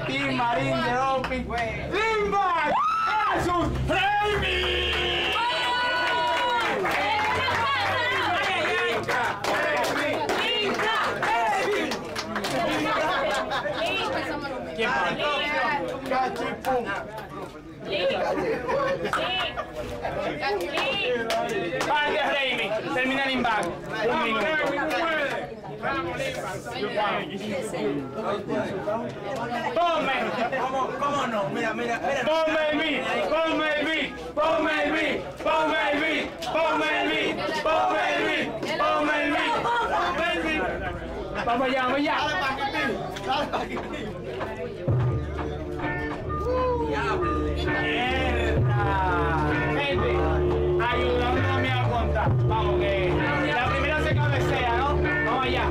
Team Marín de Doping. ¡Limba! ¡Jesús Raimi! ¿Quién más? Cachipum. Pan de Raimi. Termina el impact. Un minuto. Ponme. ¿Cómo no? Mira. Ponme el beat. Ponme el beat. Ponme el beat. Ponme el beat. Ponme el beat. Ponme el beat. Ponme el beat. Ponme el beat. Vamos allá, vamos allá. Dale, Paquitín. ¡Mierda! Gente, ayudándome a contar. Vamos, que la primera se cabecea, ¿no? Vamos allá.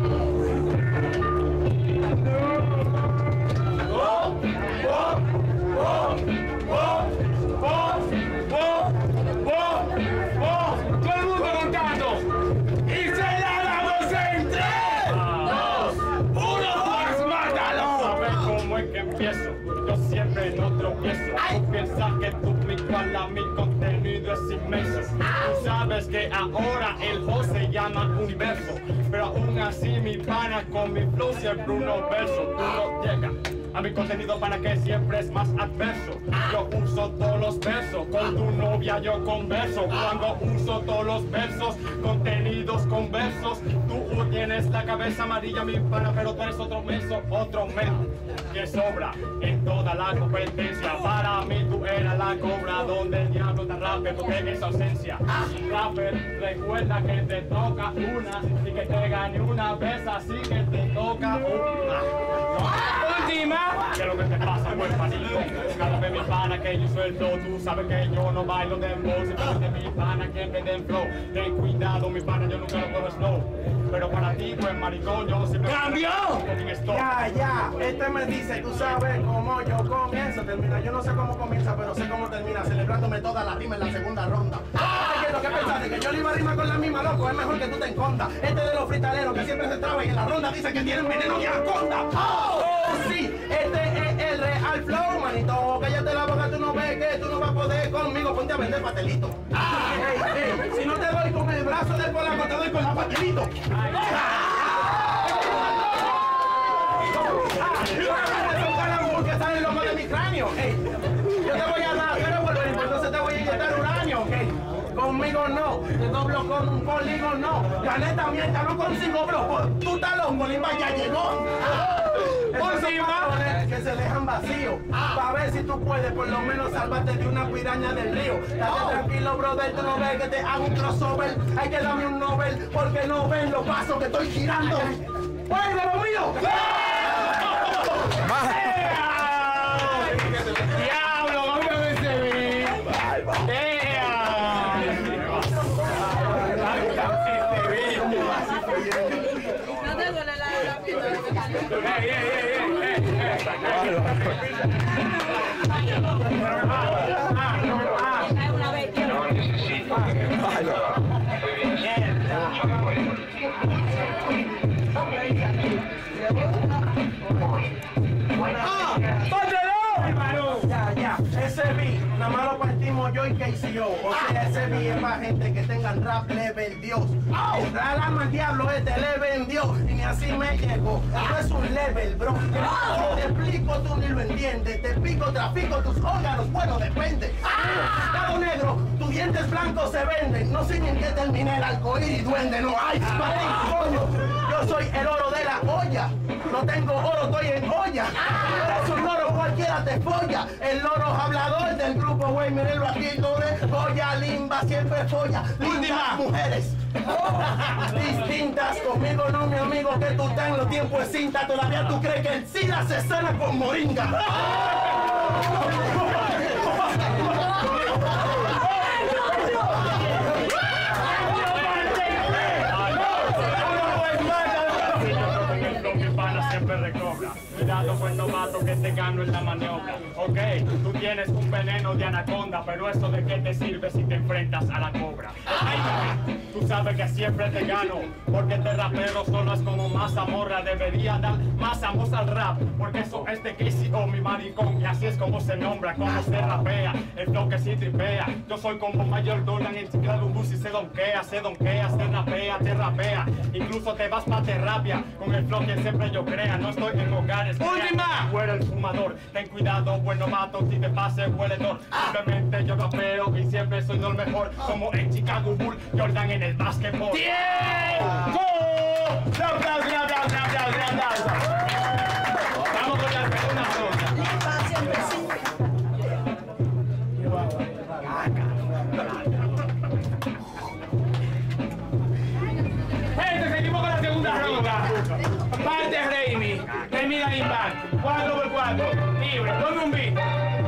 Todo el mundo contando. Y se la damos en 3, 2, 1. ¡Pues mátalo! ¿Sabes cómo es que empiezo? Yo siempre no tropiezo. Tú piensas que tu igual a mi contenido es inmenso. Tú sabes que ahora el host se llama Universo, pero aún así mi pana con mi flow siempre unos versos. Tú no llegas a mi contenido para que siempre es más adverso. Yo uso todos los versos, con tu novia yo converso. Cuando uso todos los versos, contenidos conversos. Tú tienes la cabeza amarilla, mi pana, pero tú eres otro menso, otro menso que sobra en toda la competencia. Para mí tú eras la cobra, donde el diablo te rape porque es ausencia. Rapper, recuerda que te toca una y que te gane una vez, así que te toca una. Última. ¿Qué es lo que te pasa, buen panito? Cada vez mi pana que yo suelto, tú sabes que yo no bailo dembow. Simplemente mi pana que me den flow. Ten cuidado, mi pana, yo nunca lo puedo slow. Pero para ti, buen maricón, yo siempre... ¡Cambió! Ya, este me dice, tú sabes cómo yo comienzo, termina. Yo no sé cómo comienza, pero sé cómo termina, celebrándome toda la rima en la segunda ronda. ¿Qué pensaste? Que yo le iba a rimar con la misma, loco, es mejor que tú te escondas. Este de los fritaleros que siempre se traba y en la ronda dice que tienen veneno y anaconda. ¡Oh! Sí, este es el real flow, manito. Cállate la boca, tú no ves que tú no vas a poder conmigo. Ponte a vender pastelito. Si no te doy con el brazo del polaco, te doy con la pastelito. Son calambur que salen locos de mi cráneo. Yo te voy a dar, pero vuelve, entonces te voy a inyectar uranio. Conmigo no, te doblo con un polígono. La neta mierda no consigo, bro. Tu talón, Bolimba ya llegó. Que se dejan vacíos. Pa' ver si tú puedes por lo menos salvarte de una piraña del río. Date tranquilo, brother, tú no ves que te hago un crossover. Hay que darme un Nobel porque no ven los pasos que estoy tirando. ¡Oye, lo mío! ¡Diablo! ¡Vamos a ver ese beat! No te duele la pierna. Una vez, Ya, ese beat, nada más lo partimos yo y KCO. O sea, ese beat es para gente que tengan rap level Dios. La alma al diablo este le vendió y ni así me llegó. No es un level, bro. Si te explico, tú ni lo entiendes. Te pico, trafico tus órganos, bueno, depende. Cabo negro, tus dientes blancos se venden. No sé ni en qué terminé el arcoíris duende, no hay. Coño, yo soy el oro de la olla. No tengo oro, estoy en olla. Eres un loro, cualquiera te folla. El loro hablador del grupo, güey, mírenlo aquí, doble. Goya, limba, siempre folla. Lindas mujeres. Distintas, conmigo no, mi amigo, que tú ten los tiempos de cinta. Todavía tú crees que el SIDA se sana con moringa. Siempre recobra. cuidado pues novato que te gano en la maniobra. Ok, tú tienes un veneno de anaconda, pero eso de qué te sirve si te enfrentas a la cobra. Tú sabes que siempre te gano, porque este rapero solo es como masa morra. Debería dar más amos al rap, porque eso es de KCO, mi maricón, y así es como se nombra, como se rapea, el flow que sí tripea. Yo soy como Mayor Dolan en Chicago Bus y se donkea, se rapea, te rapea. Incluso te vas pa' terapia, con el flow que siempre yo crea. No estoy en hogares, ¡Última! fuera el fumador. Ten cuidado, bueno mato, si te pase hueledor. Simplemente yo rapeo y siempre soy lo mejor, como en Chicago Bull, Jordan en el básquetbol. ¡Tiempo! ¡Un aplauso, un aplauso, un aplauso, un aplauso! Vamos con la segunda ronda. Gente, seguimos con la segunda ronda. Parte Raimi, termina el impacto. 4x4, libre, ponme un beat.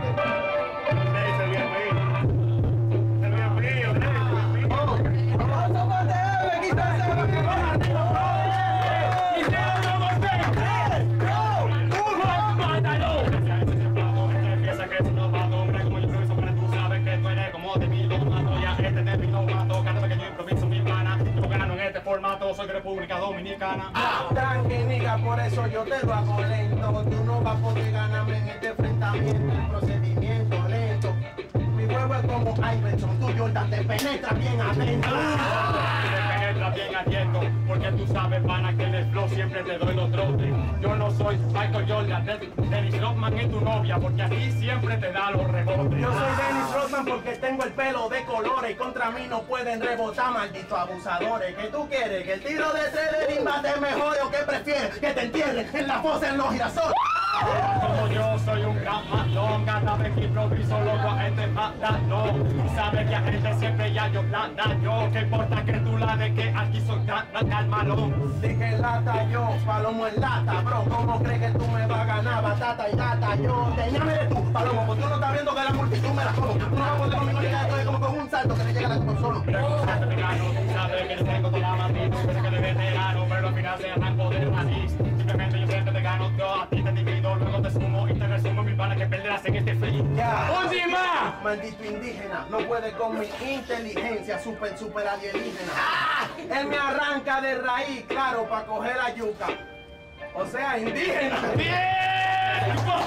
Soy de República Dominicana. Tranquiliga, por eso yo te lo hago lento. Tú no vas a poder ganarme en este enfrentamiento. El procedimiento lento. Mi huevo es como Iverson. Tú, Jordan, te penetra bien adentro. Te penetra bien adentro, porque tú sabes, pana, que en el flow siempre te doy los trotes. Yo no soy Michael Jordan, Dennis Rodman es tu novia, porque aquí siempre te da los rebotes. Yo soy Dennis Rodman porque tengo el pelo de colores y contra mí no pueden rebotar, malditos abusadores. ¿Qué tú quieres? ¿Que el tiro de Celedín te mejore o qué prefieres? ¿Que te entierren en la fosa en los girasoles? Como yo soy un gran matón, cada vez que improviso loco a gente matando. Tú sabes que a gente siempre ya yo la daño. ¿Qué importa que tú la de que aquí soy tan malón? Dije lata yo, palomo en lata, bro. ¿Cómo crees que tú me vas a ganar? Batata y gata yo. Teñame de tú, palomo, porque tú no estás viendo que la multitud me la como. Tú no vas a poder conmigo llegar, estoy como con un salto que le llega a la como solo. Pero tú sabes que yo tengo toda la maldita, pero que de veterano, pero al final se arranco de raíz. Simplemente yo siempre te gano, yo a ti te divido, luego te sumo y te resumo mi pana que perderás en este free. Ya. ¡Última! Maldito indígena, no puede con mi inteligencia super alienígena. Él me arranca de raíz, claro, para coger la yuca. O sea, indígena. ¡Tiempo!